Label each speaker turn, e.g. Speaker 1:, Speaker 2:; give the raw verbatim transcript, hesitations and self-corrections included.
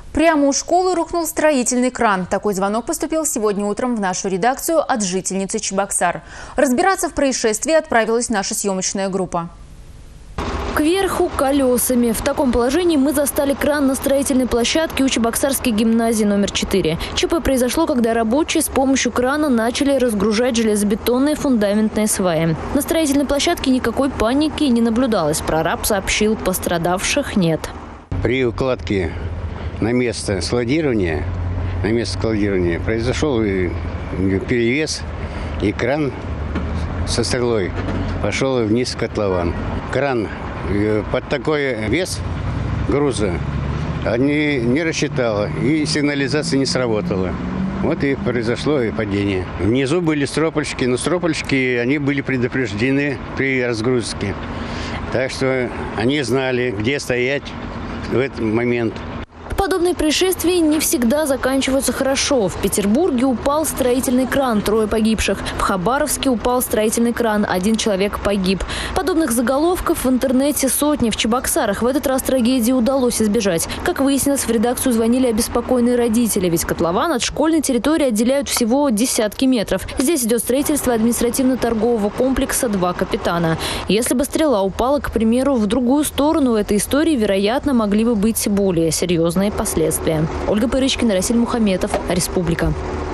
Speaker 1: Прямо у школы рухнул строительный кран. Такой звонок поступил сегодня утром в нашу редакцию от жительницы Чебоксар. Разбираться в происшествии отправилась наша съемочная группа.
Speaker 2: Кверху колесами. В таком положении мы застали кран на строительной площадке у Чебоксарской гимназии номер четыре. ЧП произошло, когда рабочие с помощью крана начали разгружать железобетонные фундаментные сваи. На строительной площадке никакой паники не наблюдалось. Прораб сообщил, пострадавших нет.
Speaker 3: При укладке на место складирования, на место складирования произошел перевес, и кран со стрелой пошел вниз в котлован. Кран под такой вес груза не, не рассчитала, и сигнализация не сработала. Вот и произошло и падение. Внизу были стропольщики, но стропольщики они были предупреждены при разгрузке. Так что они знали, где стоять в этот момент.
Speaker 2: Подобные происшествия не всегда заканчиваются хорошо. В Петербурге упал строительный кран, трое погибших. В Хабаровске упал строительный кран, один человек погиб. Подобных заголовков в интернете сотни. В Чебоксарах в этот раз трагедии удалось избежать. Как выяснилось, в редакцию звонили обеспокоенные родители, ведь котлован от школьной территории отделяют всего десятки метров. Здесь идет строительство административно-торгового комплекса «Два капитана». Если бы стрела упала, к примеру, в другую сторону этой истории, вероятно, могли бы быть более серьезные последствия. Ольга Пырочкина, Расиль Мухаметов, Республика.